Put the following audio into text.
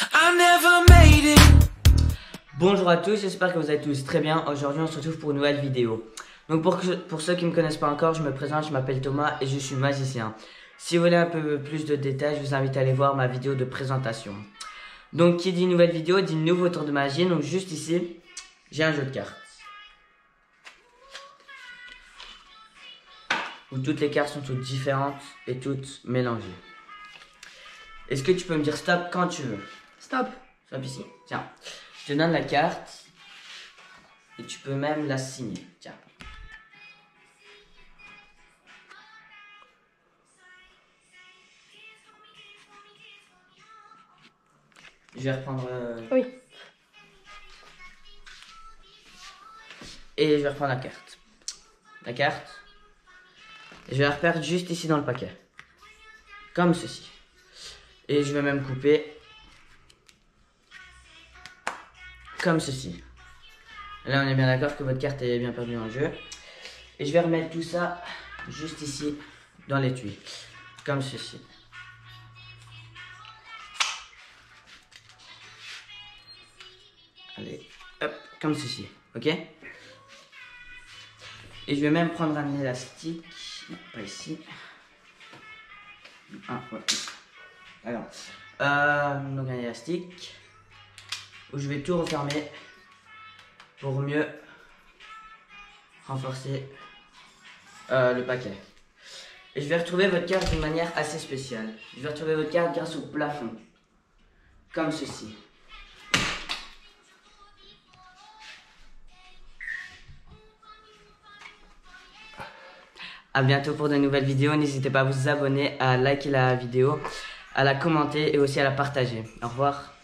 I never made it. Bonjour à tous, j'espère que vous allez tous très bien. Aujourd'hui on se retrouve pour une nouvelle vidéo. Donc pour ceux qui ne me connaissent pas encore, je me présente, je m'appelle Thomas et je suis magicien. Si vous voulez un peu plus de détails, je vous invite à aller voir ma vidéo de présentation. Donc qui dit nouvelle vidéo, dit nouveau tour de magie. Donc juste ici, j'ai un jeu de cartes. Où toutes les cartes sont toutes différentes et toutes mélangées. Est-ce que tu peux me dire stop quand tu veux? Stop. Stop ici. Tiens, je te donne la carte et tu peux même la signer. Tiens. Je vais reprendre. Oui. Et je vais reprendre la carte. La carte. Et je vais la reperdre juste ici dans le paquet. Comme ceci. Et je vais même couper. Comme ceci. Là on est bien d'accord que votre carte est bien perdue dans le jeu. Et je vais remettre tout ça juste ici dans l'étui. Comme ceci. Allez, hop, comme ceci, ok? Et je vais même prendre un élastique, non, pas ici. Ah, ouais. Alors, donc un élastique où je vais tout refermer pour mieux renforcer le paquet. Et je vais retrouver votre carte d'une manière assez spéciale. Je vais retrouver votre carte grâce au plafond, comme ceci. A bientôt pour de nouvelles vidéos. N'hésitez pas à vous abonner, à liker la vidéo, à la commenter et aussi à la partager. Au revoir.